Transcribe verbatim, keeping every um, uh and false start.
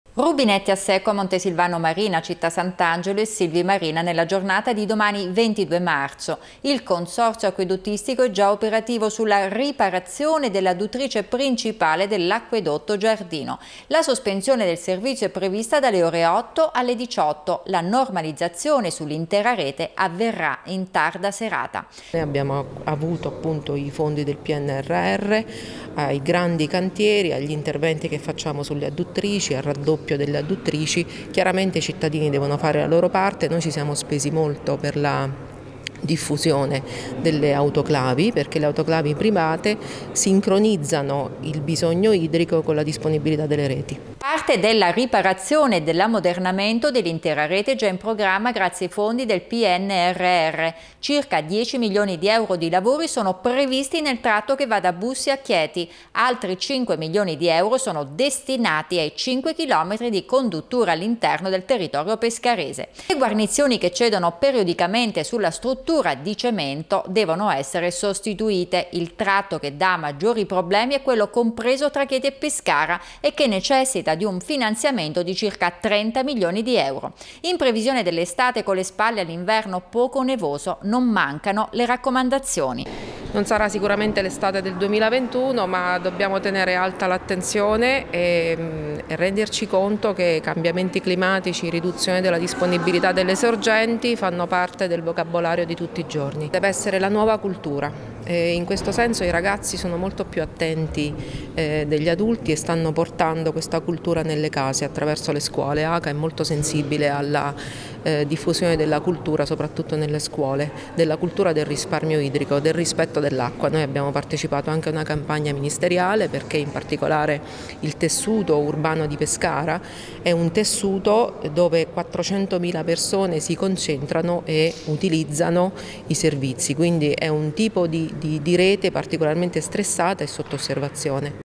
Rubinetti a secco a Montesilvano Marina, Città Sant'Angelo e Silvi Marina nella giornata di domani ventidue marzo. Il consorzio acquedottistico è già operativo sulla riparazione dell'adduttrice principale dell'acquedotto Giardino. La sospensione del servizio è prevista dalle ore otto alle diciotto. La normalizzazione sull'intera rete avverrà in tarda serata. Noi abbiamo avuto appunto i fondi del P N R R, ai grandi cantieri, agli interventi che facciamo sulle adduttrici, al raddoppio delle adduttrici. Chiaramente i cittadini devono fare la loro parte, noi ci siamo spesi molto per la diffusione delle autoclavi, perché le autoclavi private sincronizzano il bisogno idrico con la disponibilità delle reti. Parte della riparazione e dell'ammodernamento dell'intera rete è già in programma grazie ai fondi del P N R R. Circa dieci milioni di euro di lavori sono previsti nel tratto che va da Bussi a Chieti. Altri cinque milioni di euro sono destinati ai cinque chilometri di conduttura all'interno del territorio pescarese. Le guarnizioni che cedono periodicamente sulla struttura di cemento devono essere sostituite. Il tratto che dà maggiori problemi è quello compreso tra Chieti e Pescara e che necessita di un finanziamento di circa trenta milioni di euro. In previsione dell'estate con le spalle all'inverno poco nevoso non mancano le raccomandazioni. Non sarà sicuramente l'estate del duemilaventuno, ma dobbiamo tenere alta l'attenzione e, e renderci conto che i cambiamenti climatici, riduzione della disponibilità delle sorgenti fanno parte del vocabolario di tutti i giorni. Deve essere la nuova cultura. E in questo senso i ragazzi sono molto più attenti eh, degli adulti e stanno portando questa cultura nelle case attraverso le scuole. A C A è molto sensibile alla eh, diffusione della cultura, soprattutto nelle scuole, della cultura del risparmio idrico, del rispetto dell'acqua. Noi abbiamo partecipato anche a una campagna ministeriale perché in particolare il tessuto urbano di Pescara è un tessuto dove quattrocentomila persone si concentrano e utilizzano i servizi, quindi è un tipo di Di, di rete particolarmente stressata e sotto osservazione.